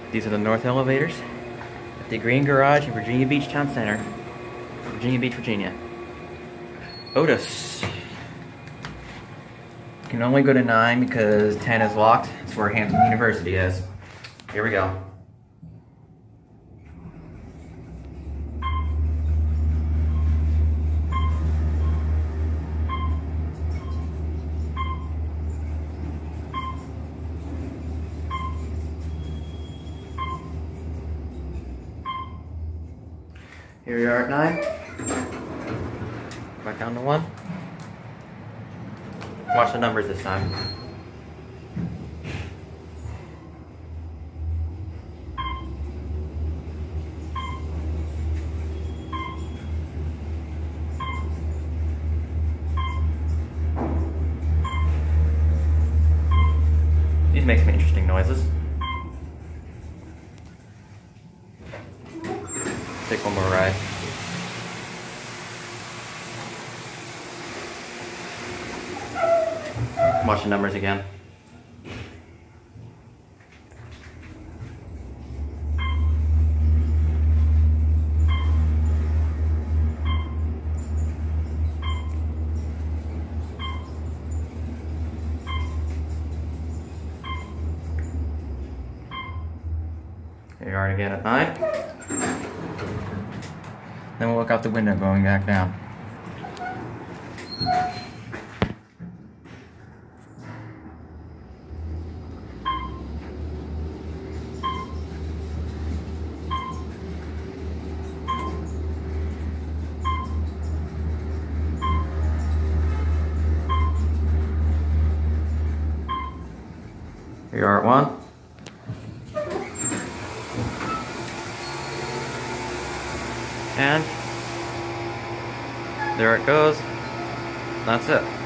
These are the north elevators at the Green Garage in Virginia Beach Town Center, Virginia Beach, Virginia. OTIS. You can only go to 9 because 10 is locked. It's where Hampton University is. Here we go. Here we are at 9. Back down to 1. Watch the numbers this time. These make some interesting noises. Take one more ride. Watch the numbers again. Here you are again at 9. Then we'll look out the window going back down. Here you are at 1. And there it goes. That's it.